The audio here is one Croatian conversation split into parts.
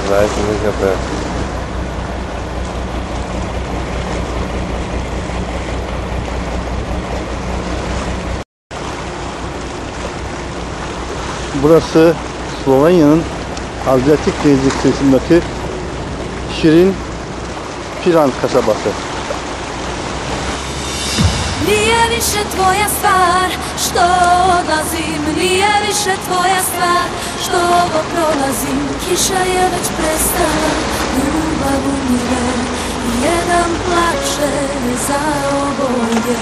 Nice müzik yapıyor. Burası Slovenya'nın Adriatik Denizi kıyısındaki Şirin Piran kasabası. Nije više tvoja stvar što odlazim, nije više tvoja stvar što ovo prolazim. Kiša je već prestala, ljubav umire, jedan plače za oboje.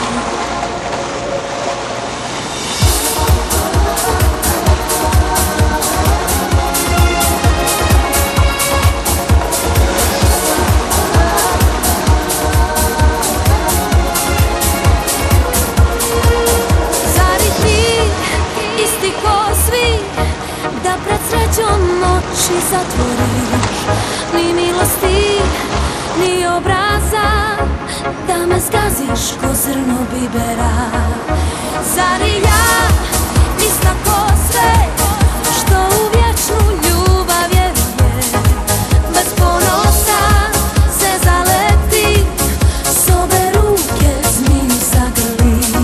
Oči zatvoriš, ni milosti, ni obraza, da me zgaziš ko zrno bibera. Zar i ja ista ko sve što u vječnu ljubav vjeruje, bez ponosa se zaleti, s obe ruke zmiju zagrlim.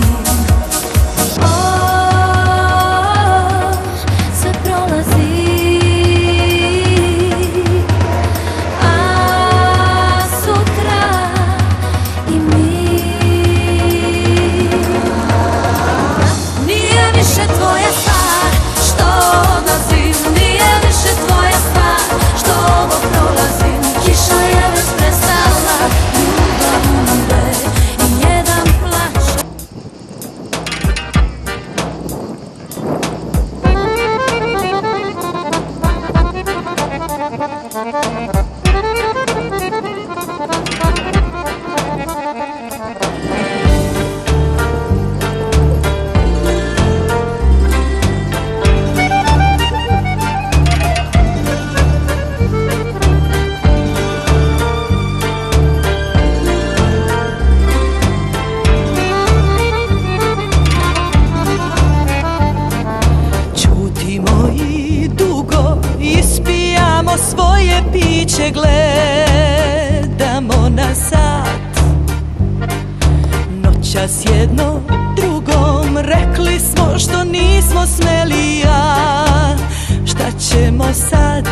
Sve prolazi, svoje piće gledamo na sat. Noćas jedno drugom rekli smo što nismo smeli, a šta ćemo sad?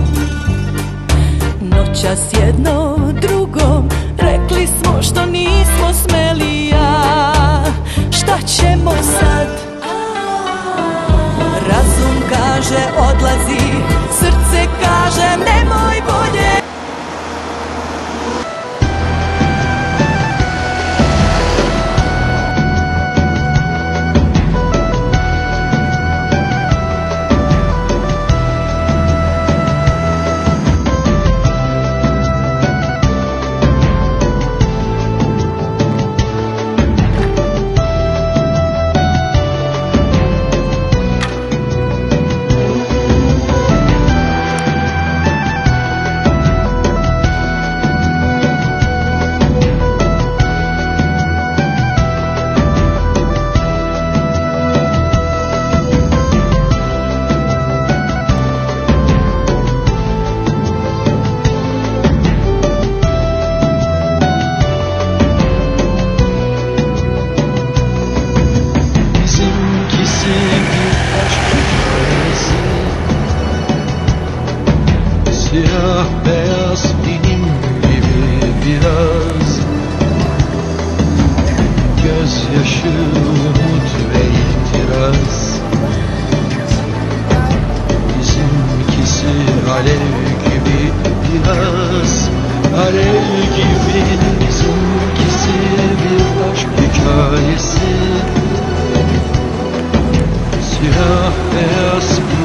Noćas jedno drugom rekli smo što nismo smeli, a šta ćemo sad? Razum kaže odlazi, srce kaže nemoj bolje. Siyah beyaz benim gibi biraz, gözyaşı, umut ve ihtiras. Bizimkisi alev gibi biraz, alev gibi. Bizimkisi bir aşk hikayesi. Siyah beyaz